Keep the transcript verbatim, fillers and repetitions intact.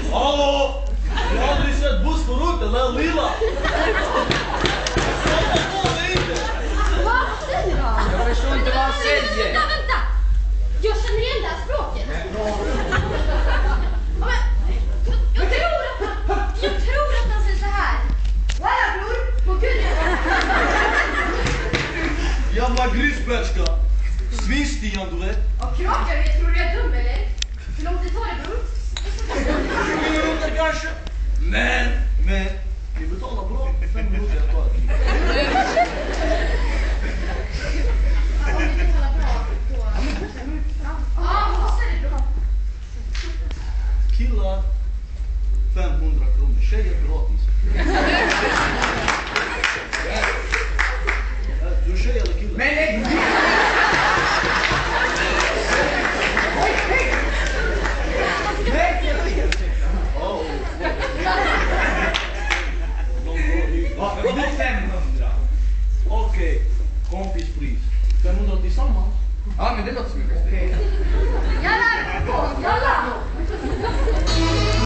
Hallå! Jag har aldrig sett buss förut, eller lilla? Vad säger han? Jag förstår inte vad han säger. Vänta, vänta! Jag känner igen det här språket. Ja, men, jag, jag, tror att han, jag tror att han säger så här. Walla bror, på gud. Jävla grisbärska. Svinstian, du vet. Och krakar, jag tror du är dum eller? Hur lång tid tar det bror? tjugo minuter kanske. Men, men, vi betalar bra. Fem minuter jag tar det. Ja, om vi betalar bra då. Ja, vad säger du bra? Killar, femhundra kronor. Tjejer gratis. Du är tjej eller kille? Men lägg Vad är femhundra? Okej, kompispris. femhundra tillsammans. Ja, men det låter som en bästa. Jalla, jalla!